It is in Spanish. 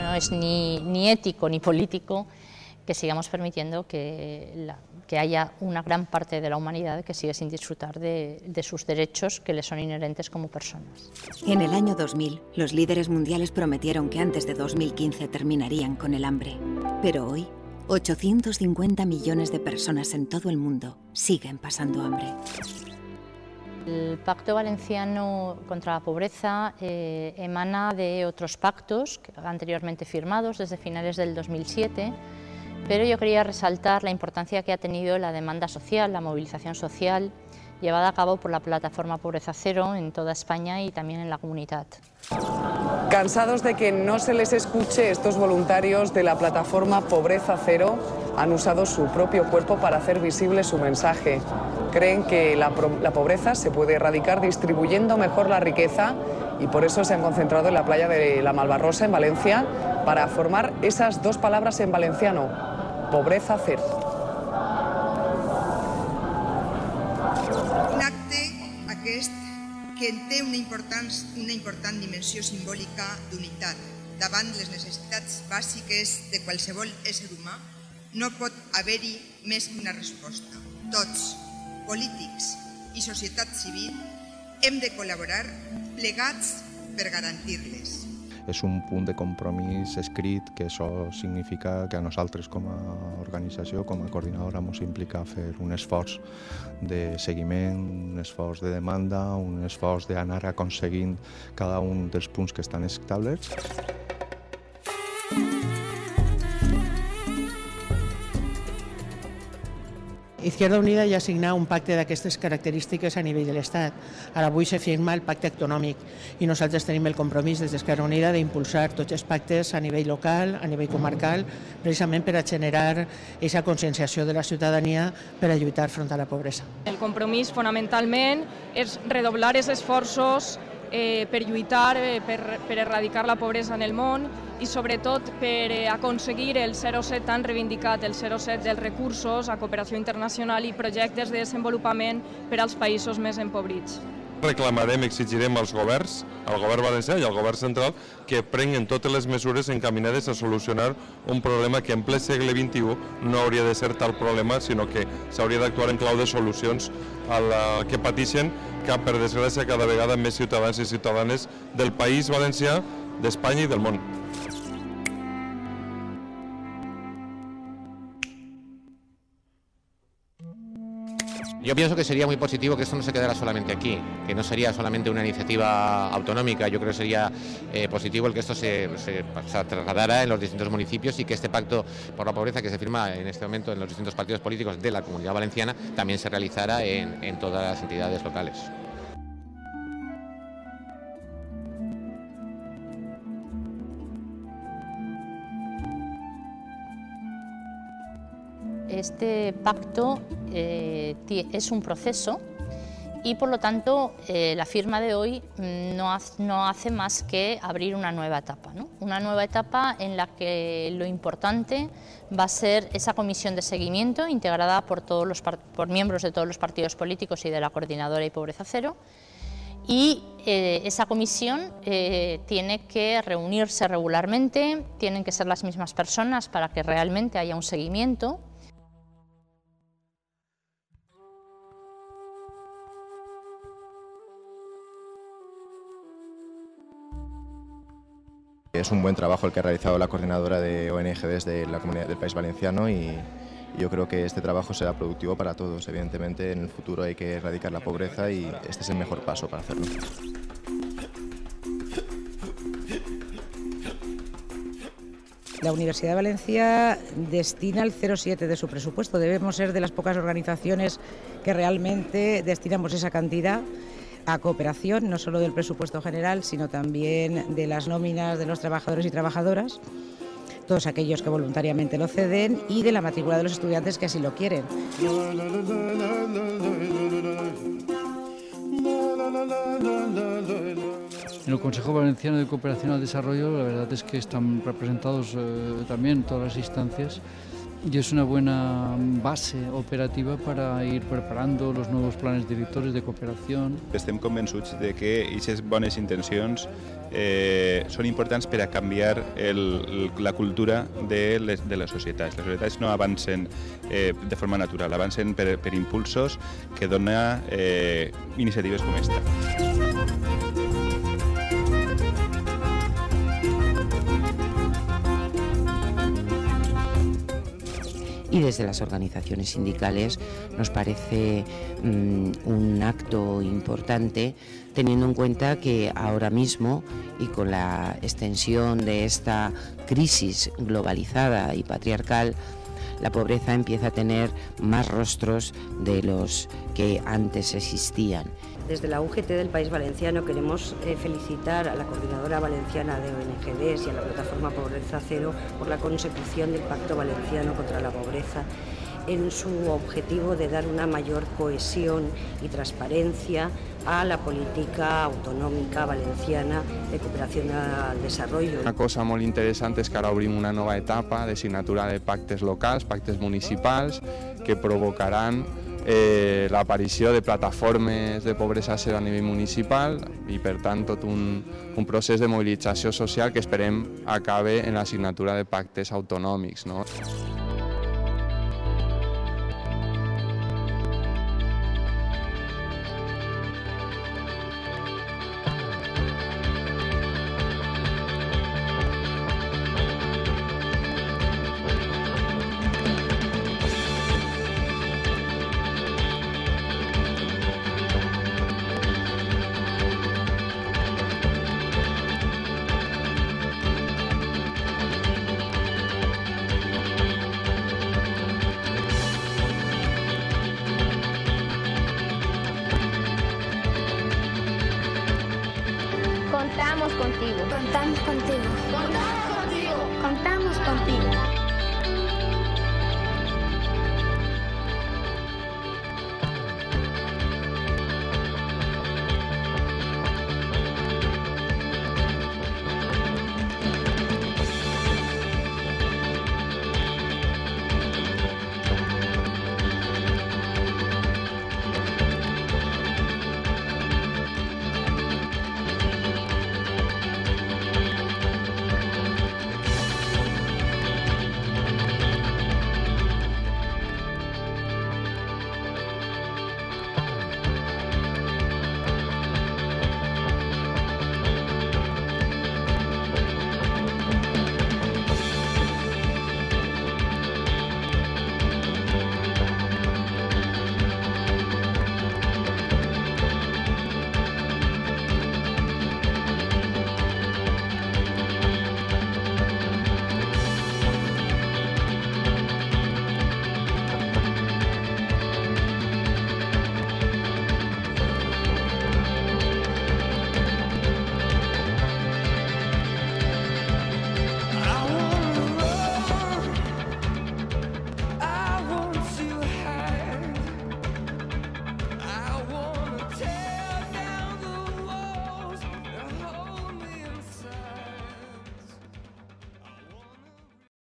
no es ni ético ni político que sigamos permitiendo que haya una gran parte de la humanidad que sigue sin disfrutar de sus derechos que le son inherentes como personas. En el año 2000, los líderes mundiales prometieron que antes de 2015 terminarían con el hambre. Pero hoy, 850 millones de personas en todo el mundo siguen pasando hambre. El Pacto Valenciano contra la Pobreza emana de otros pactos anteriormente firmados desde finales del 2007, pero yo quería resaltar la importancia que ha tenido la demanda social, la movilización social, llevada a cabo por la plataforma Pobreza Cero en toda España y también en la comunidad. Cansados de que no se les escuche, estos voluntarios de la plataforma Pobreza Cero han usado su propio cuerpo para hacer visible su mensaje. Creen que la pobreza se puede erradicar distribuyendo mejor la riqueza y por eso se han concentrado en la playa de la Malvarrosa, en Valencia, para formar esas dos palabras en valenciano, pobreza cero. Un acte aquest que té una important dimensió simbòlica d'unitat davant les necessitats bàsiques de qualsevol ésser humà. No pot haver-hi més que una resposta. Tots, polítics i societat civil, hem de col·laborar plegats per garantir-les. És un punt de compromís escrit que això significa que a nosaltres com a organització, com a coordinadora, ens implica fer un esforç de seguiment, un esforç de demanda, un esforç d'anar aconseguint cada un dels punts que estan establerts. Izquierda Unida ja ha signat un pacte d'aquestes característiques a nivell de l'Estat. Ara avui se firma el pacte econòmic i nosaltres tenim el compromís des d'Esquerra Unida d'impulsar tots els pactes a nivell local, a nivell comarcal, precisament per a generar aquesta conscienciació de la ciutadania per a lluitar front a la pobresa. El compromís fonamentalment és redoblar els esforços per lluitar, per erradicar la pobresa en el món i sobretot per aconseguir el 0,7 tan reivindicat, el 0,7 dels recursos a cooperació internacional i projectes de desenvolupament per als països més empobrits. Reclamarem, exigirem als governs, al govern valencià i al govern central, que prenguen totes les mesures encaminades a solucionar un problema que en ple segle XXI no hauria de ser tal problema, sinó que s'hauria d'actuar en clau de solucions que pateixen, que per desgràcia cada vegada més ciutadans i ciutadanes del País Valencià, d'Espanya i del món. Yo pienso que sería muy positivo que esto no se quedara solamente aquí, que no sería solamente una iniciativa autonómica. Yo creo que sería positivo el que esto se trasladara en los distintos municipios y que este pacto por la pobreza que se firma en este momento en los distintos partidos políticos de la Comunidad Valenciana también se realizara en todas las entidades locales. Este pacto es un proceso y por lo tanto la firma de hoy no hace más que abrir una nueva etapa, ¿no? Una nueva etapa en la que lo importante va a ser esa comisión de seguimiento integrada por miembros de todos los partidos políticos y de la Coordinadora y Pobreza Cero. Y esa comisión tiene que reunirse regularmente, tienen que ser las mismas personas para que realmente haya un seguimiento. Es un buen trabajo el que ha realizado la coordinadora de ONG desde la Comunidad del País Valenciano y yo creo que este trabajo será productivo para todos. Evidentemente, en el futuro hay que erradicar la pobreza y este es el mejor paso para hacerlo. La Universidad de Valencia destina el 0,7 de su presupuesto. Debemos ser de las pocas organizaciones que realmente destinamos esa cantidad a cooperación, no solo del presupuesto general, sino también de las nóminas de los trabajadores y trabajadoras, todos aquellos que voluntariamente lo ceden, y de la matrícula de los estudiantes que así lo quieren. En el Consejo Valenciano de Cooperación al Desarrollo la verdad es que están representados también todas las instancias y es una buena base operativa para ir preparando los nuevos planes directors de cooperació. Estem convençuts de que aquestes bones intencions són importants per a canviar la cultura de les societats. Les societats no avancen de forma natural, avancen per impulsos que donen iniciatives com esta. Y desde las organizaciones sindicales nos parece un acto importante, teniendo en cuenta que ahora mismo y con la extensión de esta crisis globalizada y patriarcal, la pobreza empieza a tener más rostros de los que antes existían. Desde la UGT del País Valenciano queremos felicitar a la Coordinadora Valenciana de ONGDs y a la Plataforma Pobreza Cero por la consecución del Pacto Valenciano contra la Pobreza en su objetivo de dar una mayor cohesión y transparencia a la política autonòmica valenciana de cooperació al desarrollo. Una cosa molt interessant és que ara obrim una nova etapa de signatura de pactes locals, pactes municipals, que provocaran l'aparició de plataformes de pobresa zero a nivell municipal i, per tant, tot un procés de mobilització social que esperem acabe en la signatura de pactes autonòmics. Contamos contigo. Contamos contigo.